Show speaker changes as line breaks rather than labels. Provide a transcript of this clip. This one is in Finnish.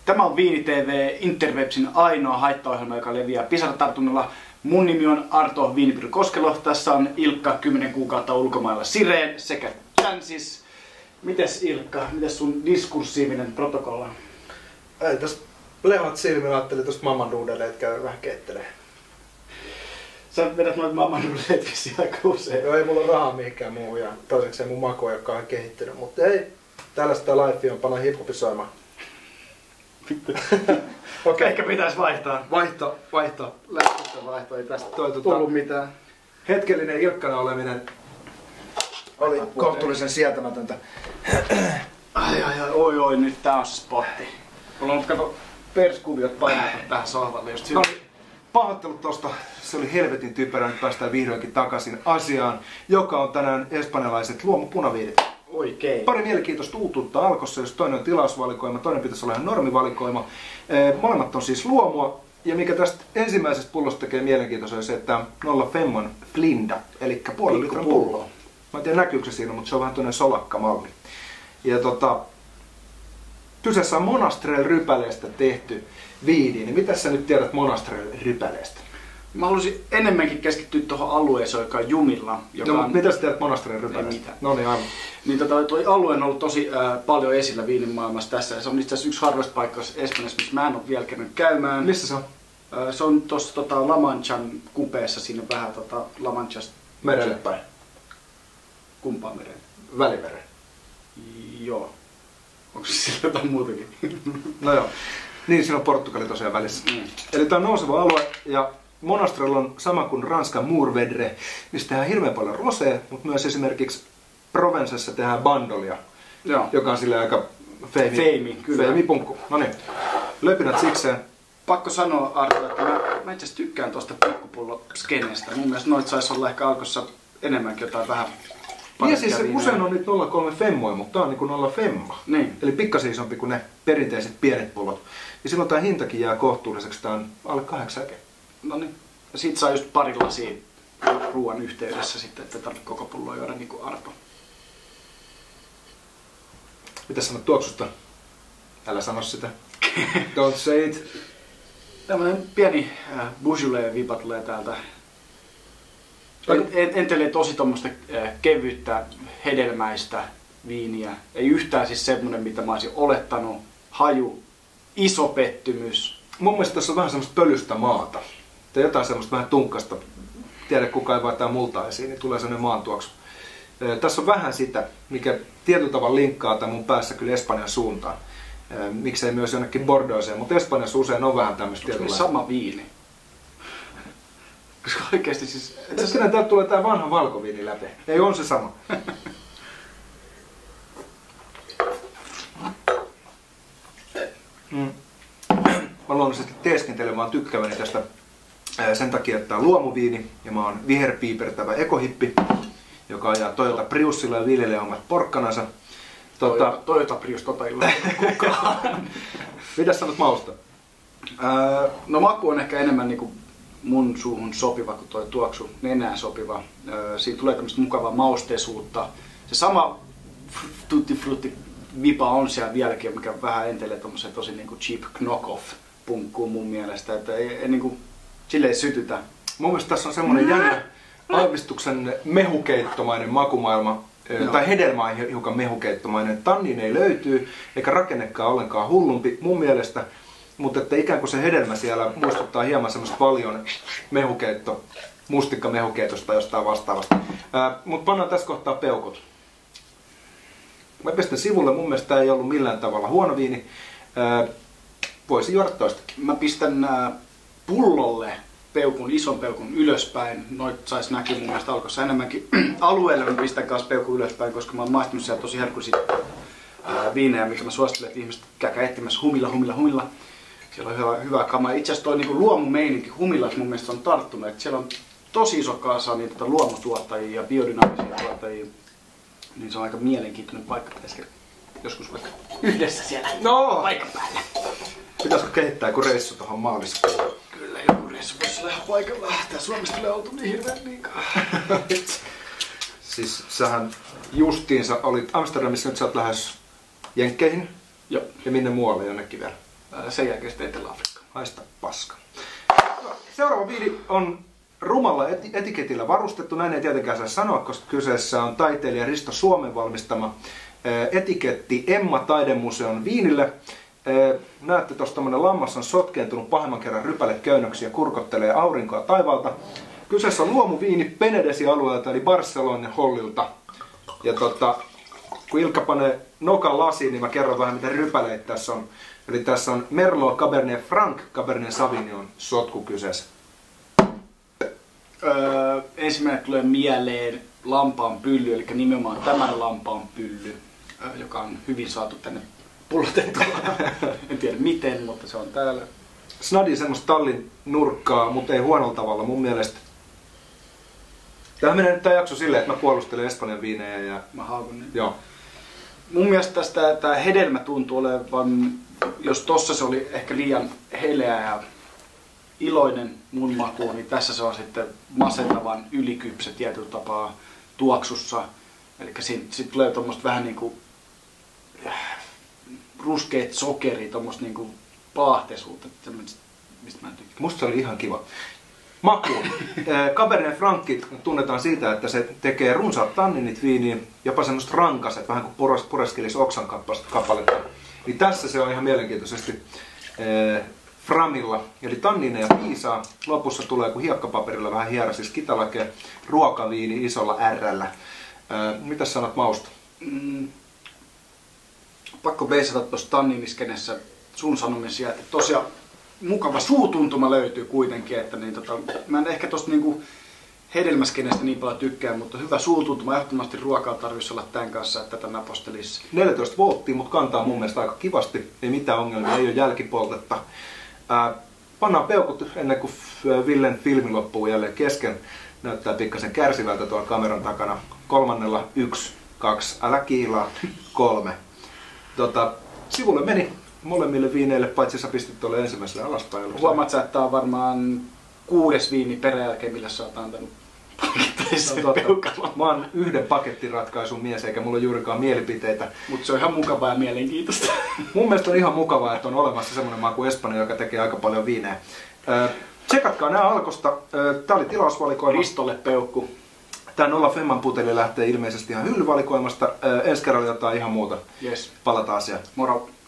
Tämä on Viini TV, Interwebsin ainoa haittaohjelma, joka leviää pisaratartunnalla. Mun nimi on Arto Viinipyry Koskelo. Tässä on Ilkka 10 kuukautta ulkomailla Sireen sekä Jansis. Mites Ilkka, mites sun diskursiivinen protokolla?
Ei tässä leuat silmillä, ajattelin tosta mammanduudelle, että käy vähän keittelee.
Sä vedät noita mammanduudeleet vissiin aika usein.
Joo, ei mulla ole rahaa mihinkään muuhun ja toisekseen mun maku ei ole kauhean kehittynyt, mutta ei. Tällaista lifea on panna hiphopisoimaan.
Okei. Ehkä pitäisi vaihtaa.
Vaihto. Lähtöstä vaihto. Ei tästä
tullut mitään.
Hetkellinen Ilkkana oleminen oli kohtuullisen sietämätöntä.
Oi, nyt tää on se spotti. Mulla on kato perskuviot painata tähän sohvalle just
no, pahoittelut tosta. Se oli helvetin typerä. Nyt päästään vihdoinkin takaisin asiaan, joka on tänään espanjalaiset luomupunaviinit.
Oikein.
Pari mielenkiintoista uutuutta Alkossa, jos toinen on tilausvalikoima, toinen pitäisi olla ihan normivalikoima. Molemmat on siis luomua, ja mikä tästä ensimmäisestä pullosta tekee mielenkiintoista on se, että 0 Femmon Flinda, eli puolen litran pullo. Mä en tiedä näkyykö se siinä, mutta se on vähän toinen solakkamalli. Ja kyseessä on Monastrell-rypäleestä tehty viini, niin mitä sä nyt tiedät Monastrell-rypäleestä?
Mä haluaisin enemmänkin keskittyä tuohon alueeseen, joka on Jumilla.
Joka on... Mitä sä tiedät Monastrell-rypäleestä?
Ei mitään.
No niin, aivan.
Niin toi alue on ollut tosi paljon esillä viinimaailmassa tässä. Se on itse asiassa yksi harvoista paikoista Espanjassa, missä mä en ole vielä käynyt käymään.
Missä se on?
Se on tuossa La Manchan kupeessa, siinä vähän La Manchasta.
Merelle päin.
Kumpaan merelle?
Välimereen.
Joo. Onko se sillä jotain muutakin?
No joo. Niin, siinä on Portugali tosiaan välissä. Eli tää on nouseva alue ja Monastrell on sama kuin Ranskan Mourvedre, missä tehdään hirveän paljon rosea, mutta myös esimerkiksi Provencessa tehdään bandolia, joka on sille aika feimipunkku. No niin, löpinät sikseen.
Pakko sanoa Arto, että mä itse asiassa tykkään tosta pikkupulloskeneestä. Mun mielestä noit sais olla ehkä Alkossa enemmänkin jotain vähän.
Niin siis usein on nyt 0,3 femmoja, mutta tää on niinku 0 femma.
Niin.
Eli pikkasen isompi kuin ne perinteiset pienet pullot. Ja silloin tää hintakin jää kohtuulliseksi, tää on alle 8 €.
No niin. Ja sit saa just pari lasia ruoan yhteydessä sitten, että tarvitse koko pulloa juoda niinku Arto.
Mitä sanot tuoksusta? Älä sano sitä. Don't say it.
Tällainen pieni Beaujolais-vipa tulee täältä. Entelee tosi tommoista kevyttä, hedelmäistä viiniä. Ei yhtään siis semmonen, mitä mä olisin olettanut. Haju, iso pettymys.
Mun mielestä tässä on vähän semmoista pölystä maata. Tai jotain semmoista vähän tunkkasta. Tiedä kuka ei vaihtaa multaa esiin, niin tulee semmoinen maantuoksu. Tässä on vähän sitä, mikä tietyllä tavalla linkkaa tämän mun päässä kyllä Espanjan suuntaan. Miksei myös jonnekin Bordeauxeen, mutta Espanjassa usein on vähän tämmöistä tietynlaista.
Sama viini. Koska oikeesti siis...
Kyllä täältä tulee tää vanha valkoviini läpi. Ei, on se sama. Mä luonnollisesti teeskentelen vaan tykkääväni tästä sen takia, että tää on luomuviini ja mä oon viherpiipertävä ekohippi, joka ajaa Toyota Priusilla ja viljelee omat porkkanansa.
Toyota Prius, ei ole kukaan.
Mitä sanot mausta?
No maku on ehkä enemmän niinku mun suuhun sopiva kuin toi tuoksu nenään sopiva. Siitä tulee tämmöistä mukavaa mausteisuutta. Se sama tutti frutti vipa on siellä vieläkin, mikä vähän entelee tommoseen tosi niinku cheap knockoff punkkuun mun mielestä. Että ei niinku silleen sytytä.
Mun mielestä tässä on semmonen jännä aavistuksen mehukeittomainen makumaailma. Tai hedelmä on hiukan mehukeittomainen. Tannin ei löytyy, eikä rakennekaan ollenkaan hullumpi mun mielestä. Mutta että ikään kuin se hedelmä siellä muistuttaa hieman semmoista paljon mustikkamehukeitosta tai jostain vastaavasta. Mutta pannaan tässä kohtaa peukut. Mä pistän sivulle, mun mielestä ei ollut millään tavalla huono viini. Voisi juoda toistakin.
Mä pistän pullolle ison peukun ylöspäin. Noit sais näkyä mun mielestä Alkossa enemmänkin. Alueelle mä pistän kanssa peukun ylöspäin, koska mä oon maistanut siellä tosi herkullisia viinejä, mikä mä suosittelen, että ihmiset käykää etsimässä humilla. Siellä on hyvää kamaa. Itse asiassa toi niinku luomumeininki humilassa mun mielestä on tarttunut. Että siellä on tosi iso kasa niitä luomutuottajia ja biodynaamisia tuottajia. Niin se on aika mielenkiintoinen paikka. Pitäisikö joskus vaikka yhdessä siellä paikan päällä.
Pitäisikö kehittää joku reissu tuohon maaliskuun?
Kyllä joku reissu voisi olla ihan paikalla. Tää Suomesta tulee oltu niin hirveän liikaa.
Siis sähän justiinsa olit Amsterdamissa, nyt sä oot lähes Jenkkeihin.
Joo.
Ja minne muualle jonnekin vielä?
sen jälkeen sitten Etelä-Afrikkaan.
Haista paska. Seuraava viini on rumalla etiketillä varustettu. Näin ei tietenkään saa sanoa, koska kyseessä on taiteilija Risto Suomen valmistama etiketti Emma Taidemuseon viinille. Näette tuossa tämmönen lammas on sotkeentunut pahemman kerran rypäleköynnöksiä ja kurkottelee aurinkoa taivaalta. Kyseessä on luomuviini Penedesi-alueelta eli Barcelonan hollilta. Ja kun Ilkka panee nokan lasiin, niin mä kerron vähän mitä rypäleitä tässä on. Eli tässä on Merlot Cabernet Franc Cabernet Sauvignon sotku kyseessä.
Ensimmäinen tulee mieleen lampaan pylly, eli nimenomaan tämän lampaan pylly, joka on hyvin saatu tänne pullotettua. En tiedä miten, mutta se on täällä.
Snadi semmoista tallin nurkkaa, mutta ei huonolla tavalla mun mielestä. Tähän menee nyt tää jakso silleen, että mä puolustelen Espanjan viinejä ja...
Mä haukun nyt.
Joo.
Mun mielestä tästä tää hedelmä tuntuu olevan, jos tossa se oli ehkä liian heleä ja iloinen mun makuun, niin tässä se on sitten masentavan ylikypsä tietyllä tapaa tuoksussa. Eli sit tulee tommoista vähän niinku ruskeet sokeri, tommoista niinku paahteisuutta, mistä mä en tykkää.
Musta se oli ihan kiva. Maku. Cabernet Franc tunnetaan siitä, että se tekee runsaat tanninit viiniin, jopa semmoista rankaset, vähän kuin pureskelisi oksan kappaletta. Niin tässä se on ihan mielenkiintoisesti framilla. Eli tannineja piisaa. Lopussa tulee kuin hiekkapaperilla vähän hiera, siis kitalake, ruokaviini isolla R:llä. Mitäs sanot mausta?
Pakko beisata tuossa tanniniskenessä sun sanomisia, että tosiaan mukava suutuntuma löytyy kuitenkin, että niin, mä en ehkä tosta niinku hedelmäskenestä niin paljon tykkää, mutta hyvä suutuntuma, ehdottomasti ruokaa tarvitsisi olla tämän kanssa, että tätä napostelisi.
14 volttia, mutta kantaa mun mielestä aika kivasti, ei mitään ongelmia, ei ole jälkipoltetta. Pannaan peukut ennen kuin Villen filmi loppuu jälleen kesken. Näyttää pikkasen kärsivältä tuolla kameran takana. 3. 1, 2, älä kiilaa, 3. Sivulle meni molemmille viineille, paitsi sä pistit tuolle ensimmäiselle alaspäin.
Huomaat sä, että tää on varmaan 6. viini peräjälkeen, millä sä oot antanut pakettaisen peukalon.
Mä oon yhden pakettiratkaisun mies, eikä mulla ole juurikaan mielipiteitä.
Mutta se on ihan mukavaa ja mielenkiintoista.
Mun mielestä on ihan mukavaa, että on olemassa semmonen maa kuin Espanja, joka tekee aika paljon viinejä. Tsekatkaa nää Alkosta. Tää oli tilausvalikoima.
Ristolle peukku.
Tää Nolla Femman puteli lähtee ilmeisesti ihan hyllyvalikoimasta. Ensi kerralla jotain ihan muuta.
Yes.
Palataan asiaan.
Moro.